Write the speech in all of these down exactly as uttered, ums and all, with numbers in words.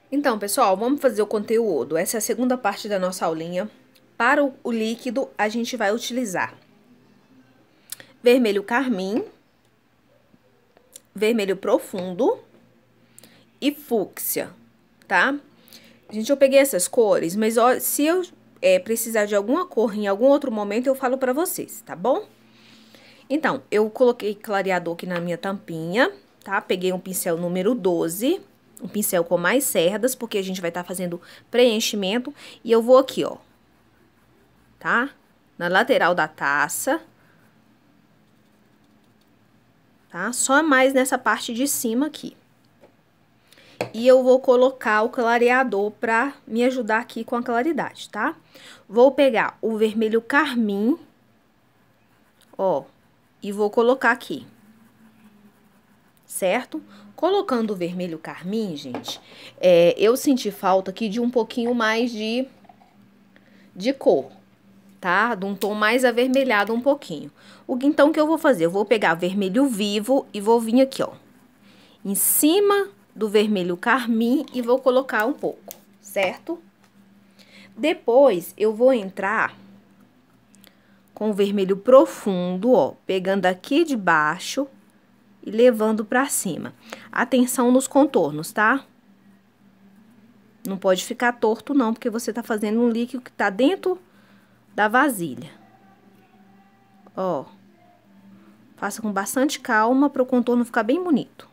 Então, pessoal, vamos fazer o conteúdo. Essa é a segunda parte da nossa aulinha. Para o, o líquido, a gente vai utilizar vermelho carmim, vermelho profundo e fúcsia, tá? Gente, eu peguei essas cores, mas ó, se eu é, precisar de alguma cor em algum outro momento, eu falo pra vocês, tá bom? Então, eu coloquei clareador aqui na minha tampinha, tá? Peguei um pincel número doze, um pincel com mais cerdas, porque a gente vai estar tá fazendo preenchimento. E eu vou aqui, ó, tá? Na lateral da taça, tá? Só mais nessa parte de cima aqui. E eu vou colocar o clareador pra me ajudar aqui com a claridade, tá? Vou pegar o vermelho carmim, ó, e vou colocar aqui, certo? Colocando o vermelho carmim, gente, é, eu senti falta aqui de um pouquinho mais de, de cor, tá? De um tom mais avermelhado um pouquinho. O que então que eu vou fazer? Eu vou pegar vermelho vivo e vou vir aqui, ó, em cima do vermelho carmim e vou colocar um pouco, certo? Depois, eu vou entrar com o vermelho profundo, ó, pegando aqui de baixo e levando pra cima. Atenção nos contornos, tá? Não pode ficar torto, não, porque você tá fazendo um líquido que tá dentro da vasilha. Ó. Faça com bastante calma para o contorno ficar bem bonito.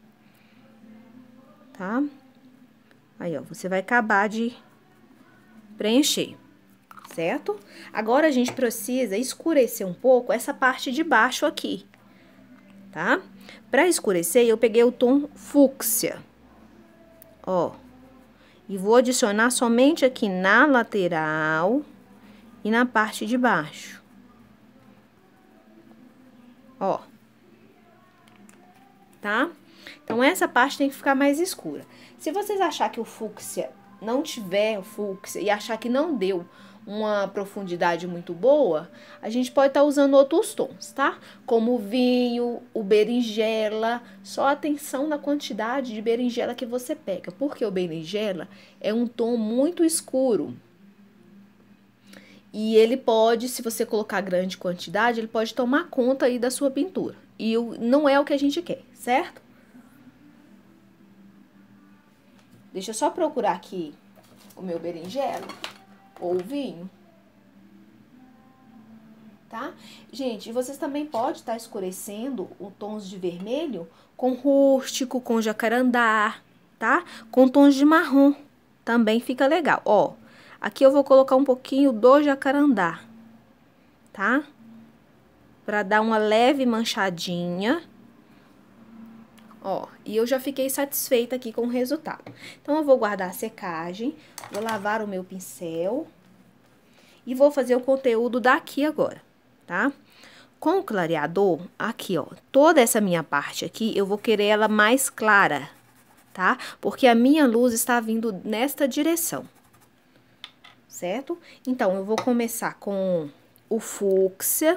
Tá? Aí, ó, você vai acabar de preencher, certo? Agora, a gente precisa escurecer um pouco essa parte de baixo aqui, tá? Para escurecer, eu peguei o tom fúcsia, ó, e vou adicionar somente aqui na lateral e na parte de baixo, ó, tá? Então, essa parte tem que ficar mais escura. Se vocês achar que o fúcsia não tiver o fúcsia e achar que não deu uma profundidade muito boa, a gente pode estar tá usando outros tons, tá? Como o vinho, o berinjela, só atenção na quantidade de berinjela que você pega, porque o berinjela é um tom muito escuro. E ele pode, se você colocar grande quantidade, ele pode tomar conta aí da sua pintura. E não é o que a gente quer, certo? Deixa eu só procurar aqui o meu berinjela ou o vinho, tá? Gente, vocês também podem estar escurecendo o tons de vermelho com rústico, com jacarandá, tá? Com tons de marrom, também fica legal. Ó, aqui eu vou colocar um pouquinho do jacarandá, tá? Pra dar uma leve manchadinha. Ó, e eu já fiquei satisfeita aqui com o resultado. Então, eu vou guardar a secagem, vou lavar o meu pincel e vou fazer o conteúdo daqui agora, tá? Com o clareador, aqui, ó, toda essa minha parte aqui, eu vou querer ela mais clara, tá? Porque a minha luz está vindo nesta direção, certo? Então, eu vou começar com o fúcsia.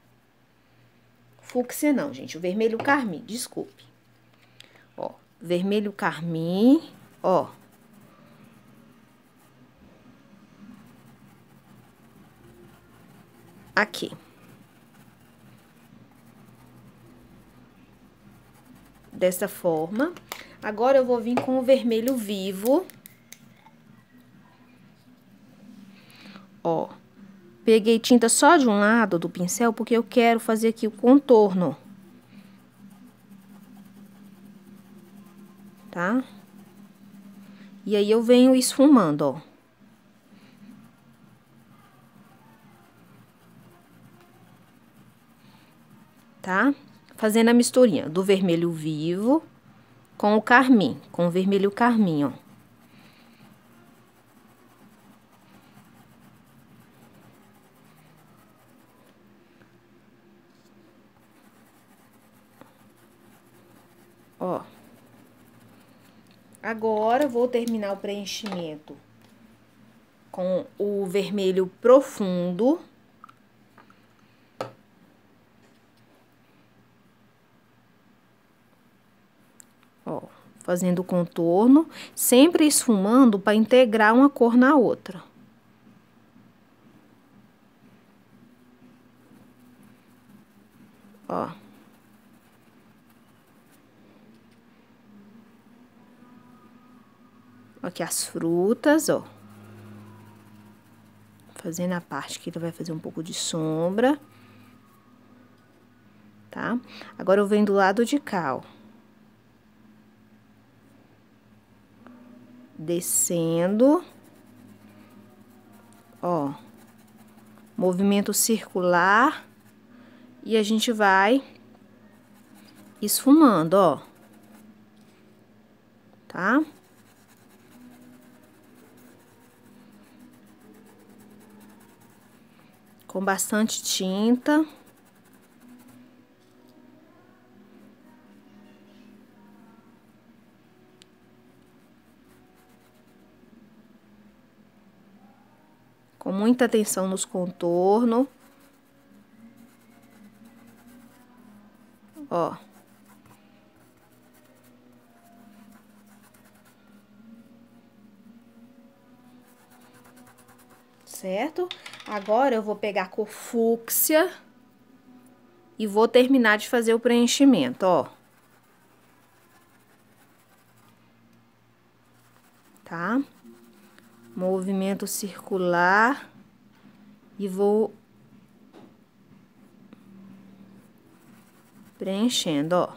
Fúcsia não, gente, o vermelho carmim, desculpe. Ó, vermelho carmim, ó. Aqui. Dessa forma. Agora, eu vou vir com o vermelho vivo. Ó. Peguei tinta só de um lado do pincel, porque eu quero fazer aqui o contorno. Tá? E aí, eu venho esfumando, ó. Tá? Fazendo a misturinha do vermelho vivo com o carmim, com o vermelho carmim, ó. Ó. Agora, vou terminar o preenchimento com o vermelho profundo. Ó, fazendo o contorno, sempre esfumando para integrar uma cor na outra. Ó. Aqui as frutas, ó. Fazendo a parte que ele vai fazer um pouco de sombra. Tá? Agora eu venho do lado de cá, ó. Descendo. Ó. Movimento circular. E a gente vai esfumando, ó. Tá? Com bastante tinta. Com muita atenção nos contornos. Ó. Certo? Agora eu vou pegar a cor fúcsia e vou terminar de fazer o preenchimento, ó. Tá? Movimento circular e vou preenchendo, ó.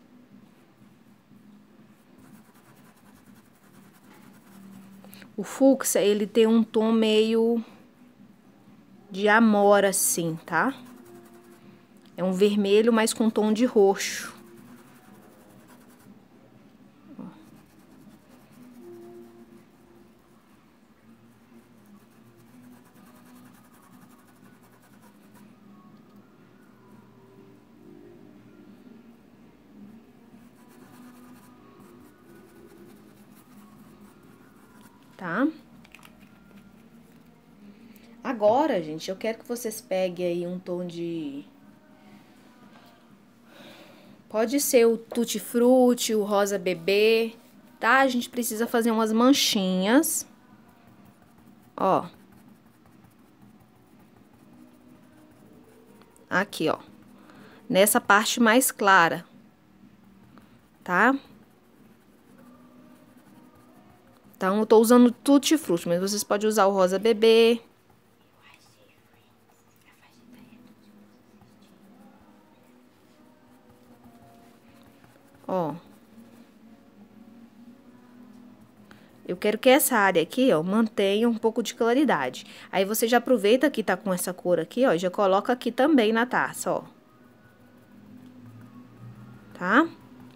O fúcsia, ele tem um tom meio de amora, assim, tá? É um vermelho, mas com tom de roxo. Tá? Agora, gente, eu quero que vocês peguem aí um tom de... Pode ser o Tutti Frutti, o Rosa Bebê, tá? A gente precisa fazer umas manchinhas. Ó. Aqui, ó. Nessa parte mais clara. Tá? Então, eu tô usando Tutti Frutti, mas vocês podem usar o Rosa Bebê. Ó. Eu quero que essa área aqui, ó, mantenha um pouco de claridade. Aí, você já aproveita que tá com essa cor aqui, ó, e já coloca aqui também na taça, ó. Tá?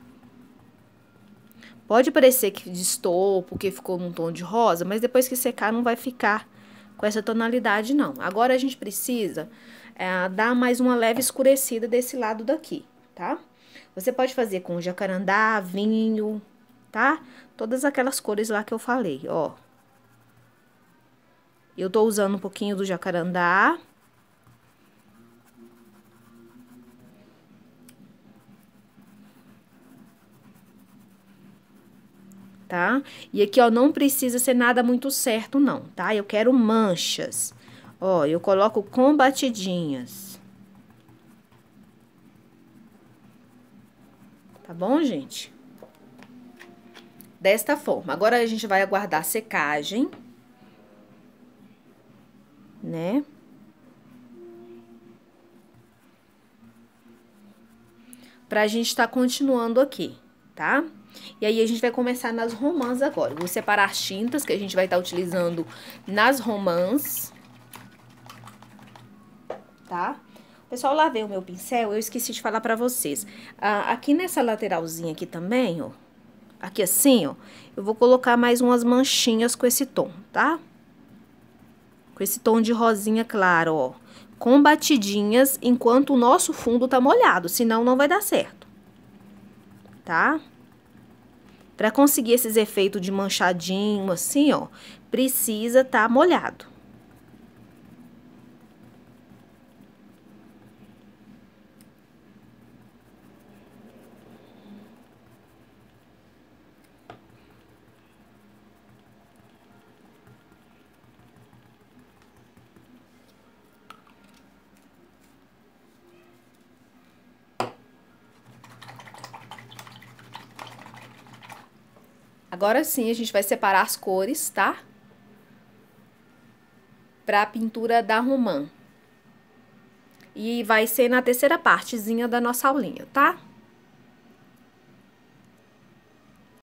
Pode parecer que destoou porque ficou num tom de rosa, mas depois que secar não vai ficar com essa tonalidade, não. Agora, a gente precisa é, dar mais uma leve escurecida desse lado daqui, tá? Você pode fazer com jacarandá, vinho, tá? Todas aquelas cores lá que eu falei, ó. Eu tô usando um pouquinho do jacarandá. Tá? E aqui, ó, não precisa ser nada muito certo, não, tá? Eu quero manchas. Ó, eu coloco com batidinhas. Tá bom, gente? Desta forma. Agora, a gente vai aguardar a secagem. Né? Pra gente tá continuando aqui, tá? E aí, a gente vai começar nas romãs agora. Eu vou separar as tintas que a gente vai estar utilizando nas romãs. Tá? Pessoal, lavei o meu pincel, eu esqueci de falar pra vocês. Ah, aqui nessa lateralzinha aqui também, ó. Aqui assim, ó. Eu vou colocar mais umas manchinhas com esse tom, tá? Com esse tom de rosinha claro, ó. Com batidinhas enquanto o nosso fundo tá molhado, senão não vai dar certo. Tá? Pra conseguir esses efeitos de manchadinho, assim, ó, precisa tá molhado. Agora sim, a gente vai separar as cores, tá? Pra pintura da romã. E vai ser na terceira partezinha da nossa aulinha, tá?